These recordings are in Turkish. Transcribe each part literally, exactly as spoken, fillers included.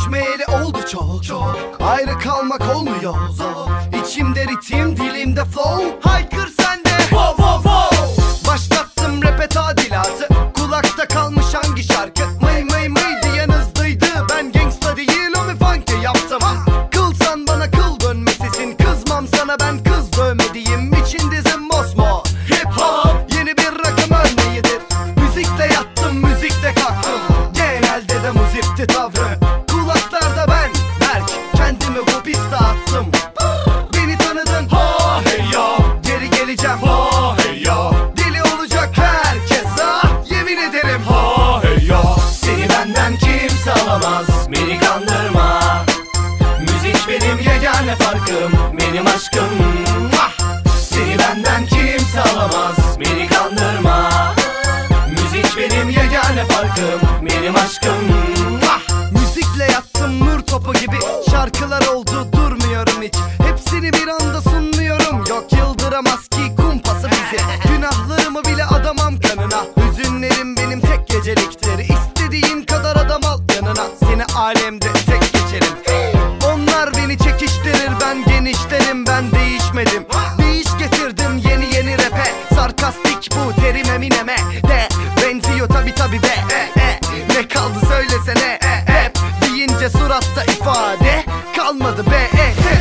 görüşmeyeli oldu çok çok. Ayrı kalmak olmuyor zor. İçimde ritim, dilimde flow. Haykır sen de wow wow wow. Başlattım rap'e tadilatı. Kulakta kalmış hangi şarkı? Mıy mıy mıy diyen hızlıydı. Ben gangsta değil o mi funky yaptım. Kılsan bana kıl dönmesisin. Kızmam sana ben kız dövmediğim için dizim mosmor. Hip hop yeni bir rakam örneğidir. Müzikle yattım, müzikle kalktım. Genelde de muzipti tavrı. Kulaklarda ben Berk, kendimi bu piste attım. Beni tanıdın, ha hey ya. Geri geleceğim, ha hey ya. Deli olacak herkes, ha yemin ederim, ha hey ya. Seni benden kimse alamaz, beni kandırma. Müzik benim yegane farkım, benim aşkım. Seni benden kimse alamaz, beni kandırma. Müzik benim yegane farkım, benim aşkım. Müzikle yattım nur topu gibi. Şarkılar oldu durmuyorum hiç. Hepsini bir anda sunmuyorum. Yok yıldıramaz ki kumpası bizi. Günahlarımı bile adamam kanına. Hüzünlerim benim tek geceliktir. İstediğin kadar adam al yanına. Seni alemde tek geçerim. Onlar beni çekiştirir, ben genişlerim, ben değişmedim. Değiş getirdim yeni yeni rap'e. Sarkastik bu terim Eminem'e de benziyor tabi tabi be e, e. Ne kaldı söylesene e, e. Rap deyince suratta ifade kalmadı be e, e.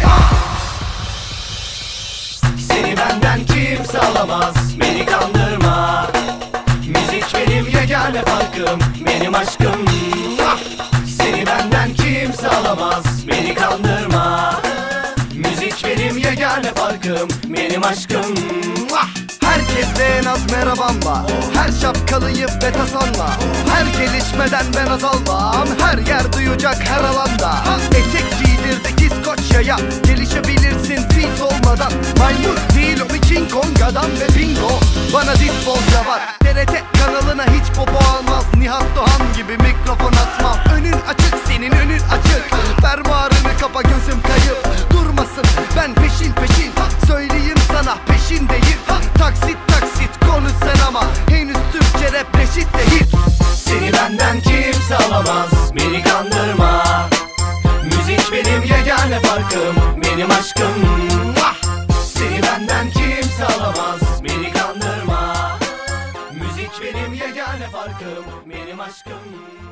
Seni benden kimse alamaz, beni kandırma. Müzik benim yegane farkım, benim aşkım. Seni benden kimse alamaz, beni kandırma. Müzik benim yegane farkım, benim aşkım. Herkeste en az merhabam var. Her şapkalıyı betasanla. Her gelişmeden ben azalmam. Her yer duyacak her alanda. Etek giydirdik İskoçya'ya. Gelişebilirsin fit olmadan. Maymun değil o bir King Konga'dan ve bingo. Bana diz bolca var. T R T kanalına hiç popo almaz. Nihat Doğan gibi mikrofon atmam. Önün açık senin önün açık. Fermuarını kapa gözüm kayıp. Durmasın ben peşin peşin. Söyleyeyim sana peşindeyim. Taksit taksit konuş sen ama henüz Türkçe rap reşit değil. Seni benden kimse alamaz, beni kandırma. Müzik benim yegane farkım, benim aşkım. Seni benden kimse alamaz, beni kandırma. Müzik benim yegane farkım, benim aşkım.